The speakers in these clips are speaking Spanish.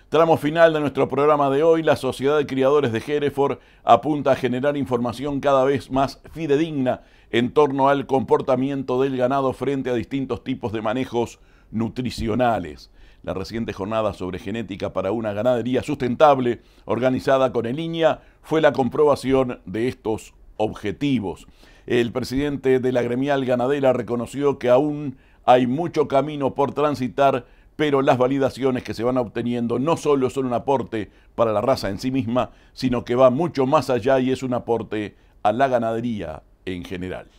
Tramo final de nuestro programa de hoy, la Sociedad de Criadores de Hereford apunta a generar información cada vez más fidedigna en torno al comportamiento del ganado frente a distintos tipos de manejos nutricionales. La reciente jornada sobre genética para una ganadería sustentable, organizada con el INIA, fue la comprobación de estos objetivos. El presidente de la gremial ganadera reconoció que aún hay mucho camino por transitar, pero las validaciones que se van obteniendo no solo son un aporte para la raza en sí misma, sino que va mucho más allá y es un aporte a la ganadería en general.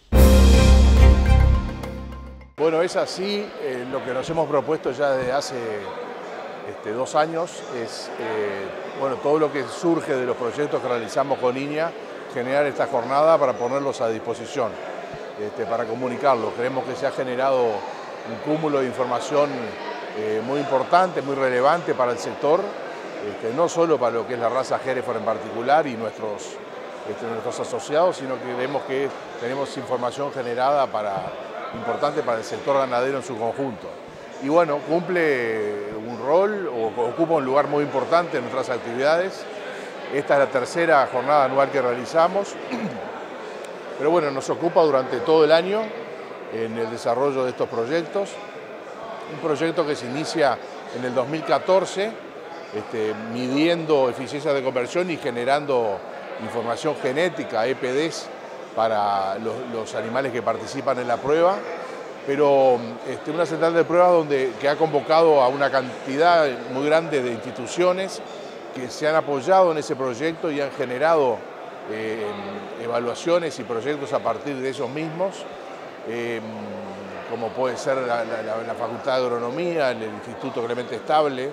Bueno, es así. Lo que nos hemos propuesto ya desde hace 2 años es todo lo que surge de los proyectos que realizamos con INIA, generar esta jornada para ponerlos a disposición, para comunicarlo. Creemos que se ha generado un cúmulo de información muy importante, muy relevante para el sector, no solo para lo que es la raza Hereford en particular y nuestros asociados, sino que creemos que tenemos información generada importante para el sector ganadero en su conjunto. Y bueno, cumple un rol o ocupa un lugar muy importante en nuestras actividades. Esta es la tercera jornada anual que realizamos, pero bueno, nos ocupa durante todo el año en el desarrollo de estos proyectos. Un proyecto que se inicia en el 2014, midiendo eficiencia de conversión y generando información genética, EPDs, para los animales que participan en la prueba, pero una central de pruebas que ha convocado a una cantidad muy grande de instituciones que se han apoyado en ese proyecto y han generado evaluaciones y proyectos a partir de ellos mismos, como puede ser la Facultad de Agronomía, el Instituto Clemente Estable,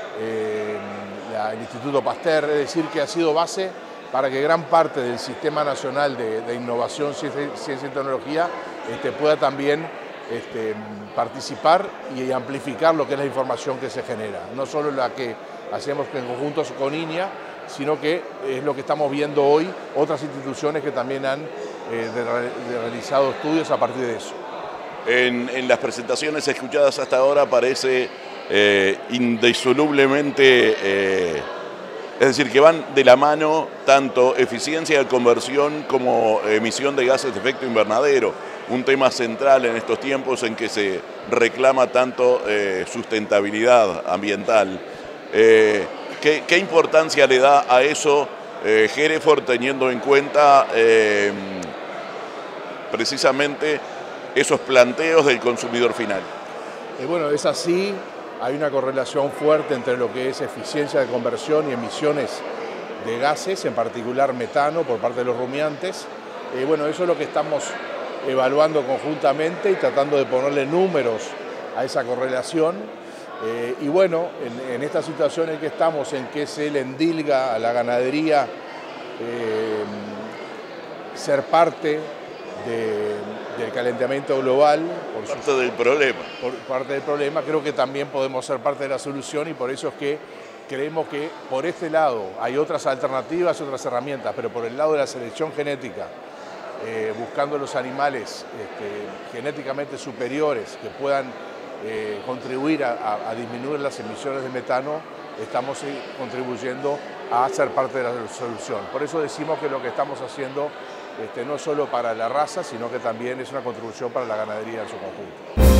el Instituto Pasteur, es decir, que ha sido base para que gran parte del Sistema Nacional de Innovación, Ciencia y Tecnología pueda también participar y amplificar lo que es la información que se genera. No solo la que hacemos en conjunto con INIA, sino que es lo que estamos viendo hoy otras instituciones que también han realizado estudios a partir de eso. En las presentaciones escuchadas hasta ahora parece indisolublemente, es decir, que van de la mano tanto eficiencia de conversión como emisión de gases de efecto invernadero, un tema central en estos tiempos en que se reclama tanto sustentabilidad ambiental. ¿Qué importancia le da a eso Hereford, teniendo en cuenta precisamente esos planteos del consumidor final? Bueno, es así. Hay una correlación fuerte entre lo que es eficiencia de conversión y emisiones de gases, en particular metano por parte de los rumiantes. Bueno, eso es lo que estamos evaluando conjuntamente y tratando de ponerle números a esa correlación. Y bueno, en esta situación en que estamos, en que se le endilga a la ganadería ser parte del calentamiento global. Por parte del problema, creo que también podemos ser parte de la solución, y por eso es que creemos que por este lado hay otras alternativas, otras herramientas, pero por el lado de la selección genética, buscando los animales genéticamente superiores que puedan contribuir a disminuir las emisiones de metano, estamos contribuyendo a ser parte de la solución. Por eso decimos que lo que estamos haciendo no solo para la raza, sino que también es una contribución para la ganadería en su conjunto.